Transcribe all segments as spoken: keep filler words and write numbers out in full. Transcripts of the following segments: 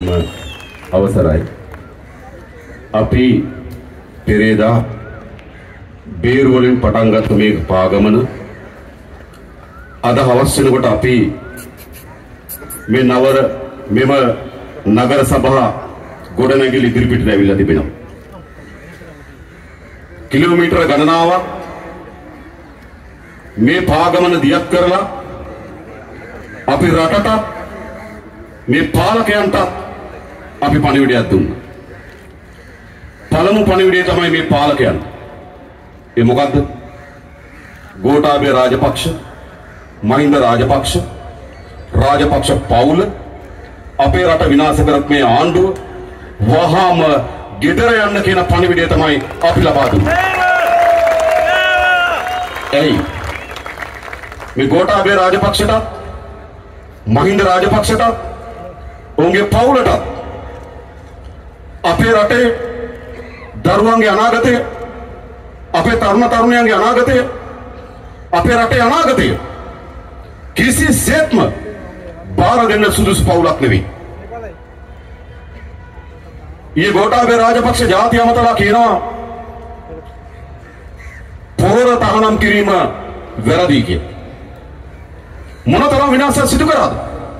අවසරයි. අපි පෙරේදා බේරු වලින් පටන් ගත්ත මේ පාගමන අද හවස වෙනකොට අපි මේ නවර මෙම නගර සභා ගොඩනැගිලි ඉදිරිපිටට ඇවිල්ලා තිබෙනවා. කිලෝමීටර ගණනාවක් මේ පාගමන දියත් කරලා අපි රටට මේ පාලකයන්ට අපි පණිවිඩයක් දුන්නා. පළමු පණිවිඩය තමයි මේ පාලකයන්. ඒ මොකද්ද? ගෝඨාභය රාජපක්ෂ, මහින්ද රාජපක්ෂ, රාජපක්ෂ පවුල අපේ රට විනාශ කරත් මේ ආණ්ඩුව වහාම ගෙදර යන්න කියන පණිවිඩය තමයි අපි ලබා දුන්නේ. එයි මේ ගෝඨාභය රාජපක්ෂට, මහින්ද රාජපක්ෂට, ඔවුන්ගේ පවුලට අපේ රටේ දරුවන්ගේ අනාගතය, අපේ තරුණ තරුණියන්ගේ අනාගතය, අපේ රටේ අනාගතය කිසිසේත්ම බාර දෙන්න සුදුසු පවුලක් නෙවෙයි. ඊයේ ගෝඨාභය රාජපක්ෂ ජාතිය අමතලා කියනවා පොහොර තහනම් කිරීම වැරදි කියලා. මොනතරම් විනාශයක් සිදු කරාද?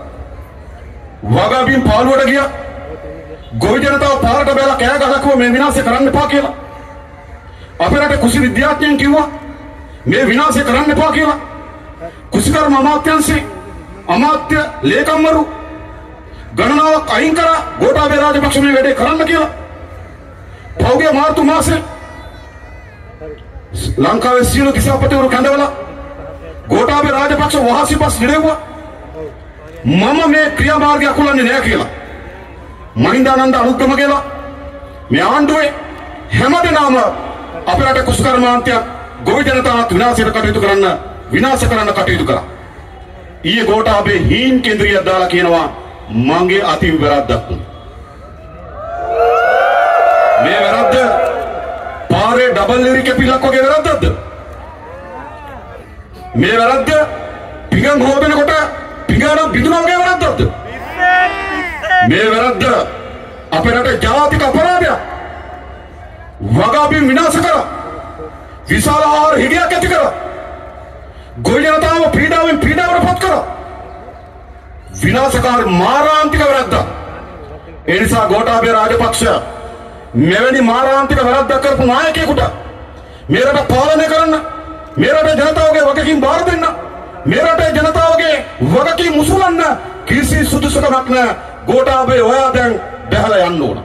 වගබිම් පාළුවට ගියා. ගොවි ජනතාව පාරට බැලලා කෑ ගහලා මේ විනාශය කරන්න එපා කියලා. අපේ රටේ කුසි විද්‍යාඥයන් කිව්වා මේ විනාශය කරන්න එපා කියලා. කුසිකර්ම අමාත්‍යාංශේ අමාත්‍ය ලේකම්වරු ගණනාවක් අයින් කරා ගෝඨාභය රාජපක්ෂ මේ වැඩේ කරන්න කියලා. පෞගේ මාර්තු මාසේ ලංකාවේ සියලු දිසාපතිවරු කැඳවලා ගෝඨාභය රාජපක්ෂ වහසිපස් නිරෙව්වා. මම මේ ක්‍රියාමාර්ගය අකුලන්නේ නැහැ කියලා. මහින්දානන්ද අනුග්‍රහ කියලා මේ ආණ්ඩුවේ හැමදෙනාම අපේ රටේ කුසකර්මාන්තයක් ගොවි ජනතාවත් විනාශයට කටයුතු කරන්න විනාශ කරන්න කටයුතු කරා. ඊයේ ගෝඨාභය හීන් කේන්ද්‍රියක් දාලා කියනවා මගේ අති වැරද්දක්. මේ වැරද්ද පාරේ ඩබල් ලිරි කැපිලක් වගේ වැරද්දක්ද? මේ වැරද්ද පිඟන් හොදනකොට පිඟාන බිඳුනා වගේ වැරද්දක්ද? මේ වැරද්ද අපේ රටේ ජාතික අපරාධයක්. වගබිම් විනාශ කරා. විශාල ආහාර හිගයක් ඇති කරා. ගොවි ජනතාව පීඩාවෙන් පීඩාවට පත් කරා. විනාශකාරී මාරාන්තික වැරද්දක්. ඒ නිසා ගෝඨාභය රාජපක්ෂ මෙවැනි මාරාන්තික වැරද්දක් කරපු නායකයෙකුට මේ රට පාලනය කරන්න, මේ රටේ ජනතාවගේ වගකීම් බාර දෙන්න, මේ රටේ ජනතාවගේ වගකීම් මුසුලන්න කිසි සුදුසුකමක් නැහැ. ගෝඨාභය ඔයා දැන් බැහැලා යන්න ඕන.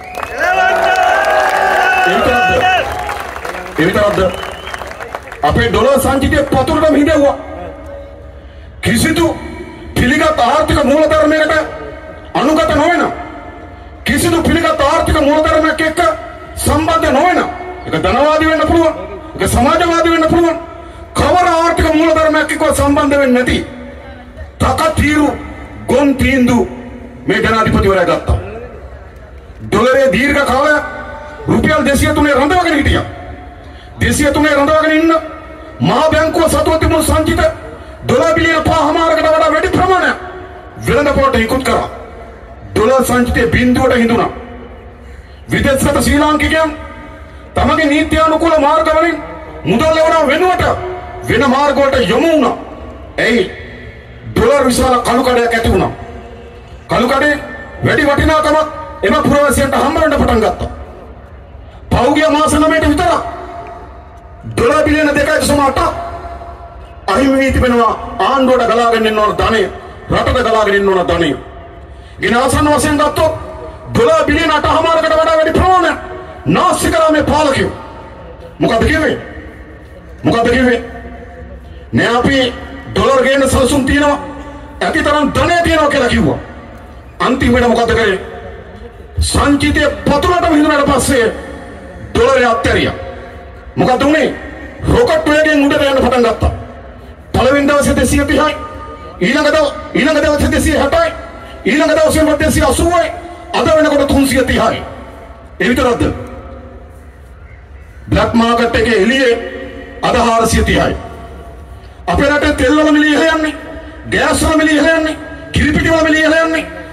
ඒ විතරක්ද? අපේ ඩොලර් සංචිතය පතුරටම හිඳෙව්වා. කිසිදු පිළිගත් ආර්ථික මූලධර්මයකට අනුගත නොවන, කිසිදු පිළිගත් ආර්ථික මූලධර්මයක් එක්ක සම්බන්ධ නොවන, ඒක ධනවාදී වෙන්න පුළුවන්, ඒක සමාජවාදී වෙන්න පුළුවන්, කවර ආර්ථික මූලධර්මයක් එක්ක සම්බන්ධ වෙන්නේ නැති තකතිරු ගොන් තීන්දු මේ ජනාධිපතිවරයා ගත්තා. ඩොලරේ දීර්ඝ කාලයක් රුපියල් දෙසිය තුනේ රඳවගෙන හිටියා. දෙසිය තුනේ රඳවගෙන ඉන්න මහා බැංකුව සතුව තිබුණු සංචිත ඩොලර් බිලියන පහමාරකට වඩා වැඩි ප්‍රමාණයක් වෙළඳපොළට ඉක්ුත් කරා. ඩොලර් සංචිතය බිඳුවට හිඳුණා. විදේශගත ශ්‍රී ලාංකිකයන් තමගේ නීත්‍යානුකූල මාර්ග වලින් මුදල් ලැබුණා වෙනුවට වෙන මාර්ග වලට යොමු වුණා. එයි ඩොලර් විශාල කළු කඩයක් ඇති වුණා. කළු කඩේ වැඩි වටිනාකමක් එම පුරවැසියන්ට හම්බ වෙන්න පටන් ගත්තා. පෞගිය මාස නවයට විතර ඩොලර් බිලියන දෙකයි දශම අටක් අහිමි වී තිබෙනවා ආණ්ඩුවට ගලාගෙන ඉන්න ඕන ධනය, රටට ගලාගෙන ඉන්න ඕන ධනය. ගෙන ආසන්න වශයෙන් ගත්තොත් ඩොලර් බිලියන අටමාරකට වඩා වැඩි ප්‍රමාණයක් නාස්ති කරා මේ පාලකයෝ. මොකද කිව්වේ? මොකද කිව්වේ? නේ අපි ඩොලර් ගේන්න සල්සුම් තියනවා, ඇතිතරම් ධනය තියනවා කියලා කිව්වා. අන්තිමට මොකද කරේ? සංචිතය පතුලටම හිඳුනාට පස්සේ ඩොලරය අත්හැරියා. මොකද උනේ? රොකට් වේගයෙන් උඩට යන්න පටන් ගත්තා. පළවෙනි දවසේ දෙසිය තිහයි, ඊළඟ දවස් ඊළඟ දවසේ දෙසිය හැටයි, ඊළඟ දවසේ දෙසිය අසූවයි, අද වෙනකොට තුන්සිය තිහයි. ඒ විතරක්ද? බ්ලැක් මාකට් එකේ එළියේ අද හාරසිය තිහයි. අපේ රටේ තෙල් වල මිල ඉහළ යන්නේ, ගෑස් වල මිල ඉහළ යන්නේ, කිරිපිටි වල මිල ඉහළ යන්නේ,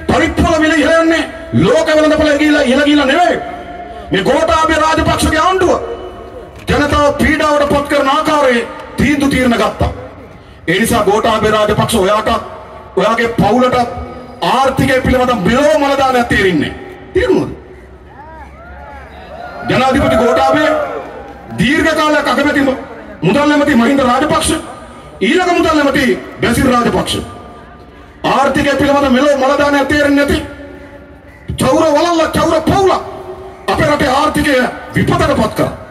පරිප්පුල විල ඉහළන්නේ ලෝක වෙළඳපොළ ගිහිලා ඉහළ ගිහිලා නෙවෙයි. මේ ගෝඨාභය රාජපක්ෂගේ ආණ්ඩුව ජනතාව පීඩාවට පත් කරන ආකාරයේ තීන්දුව తీරන ගත්තා. ඒ නිසා ගෝඨාභය රාජපක්ෂ ඔයාට ඔයාගේ පවුලට ආර්ථිකය පිළිබඳ මෙලොව මලදානයක් තේරෙන්නේ. තේරුණාද? ජනාධිපති ගෝඨාභය දීර්ඝ කාලයක් අගමැති මුදල් නැමැති මහින්ද රාජපක්ෂ ඊළඟ මුදල් නැමැති බැසිල් රාජපක්ෂ ආර්ථිකය පිළිබඳ මෙලොව මලදානයක් තේරෙන්නේ නැති චෞර වලල්ල චෞර පවුල අපේ රටේ ආර්ථිකය විපතටපත් කරා.